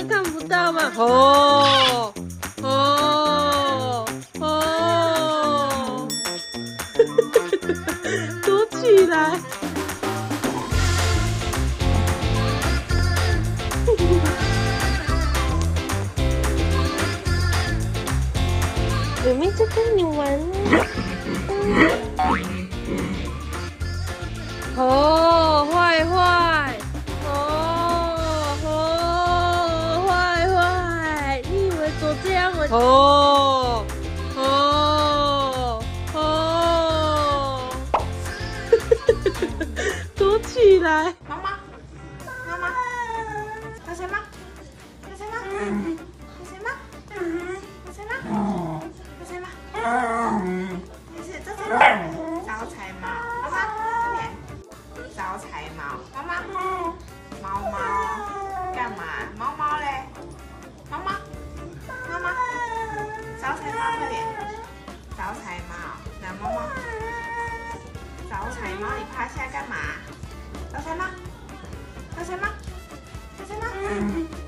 看不到吗？哦哦哦，躲起来！妹妹在跟你玩呢。哦，坏坏！哦，坏坏！你以为走这样我？哦哦哦！躲起来！ 妈妈，妈妈，有谁吗？有谁吗？有谁吗？有谁吗？有谁吗？你是这谁吗？招财猫，妈妈，快点！招财猫，妈妈，猫猫干嘛？猫猫嘞？妈妈，妈妈，招财猫，快点！招财猫，来猫猫，招财猫，你趴下干嘛？招财猫，招财猫，招财猫。